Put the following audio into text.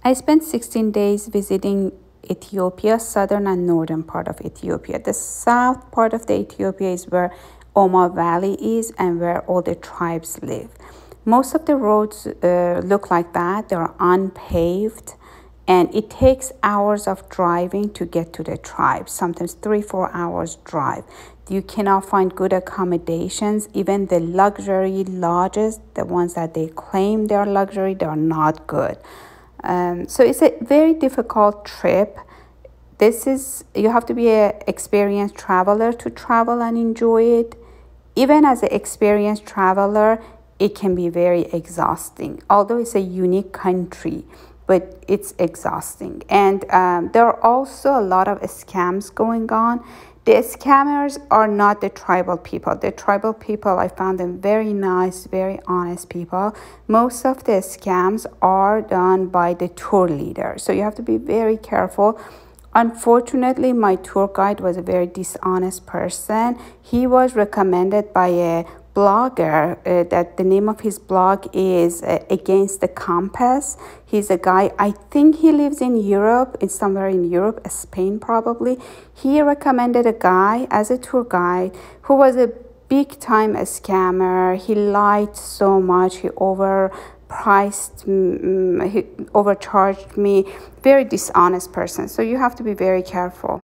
I spent 16 days visiting Ethiopia, southern and northern part of Ethiopia. The south part of the Ethiopia is where Oma Valley is and where all the tribes live. Most of the roads look like that. They're unpaved, and it takes hours of driving to get to the tribes, sometimes 3-4 hours drive. You cannot find good accommodations. Even the luxury lodges, the ones that they claim they're luxury, they're not good. So it's a very difficult trip. You have to be an experienced traveler to travel and enjoy it. Even as an experienced traveler, it can be very exhausting. Although it's a unique country, but it's exhausting. And there are also a lot of scams going on. The scammers are not the tribal people. The tribal people, I found them very nice, very honest people. Most of the scams are done by the tour leader. So you have to be very careful. Unfortunately, my tour guide was a very dishonest person. He was recommended by a blogger that the name of his blog is Against the Compass. He's a guy, I think he lives in Europe. It's somewhere in Europe, Spain probably. He recommended a guy as a tour guide who was a big time scammer. He lied so much. He overcharged me. Very dishonest person. So you have to be very careful.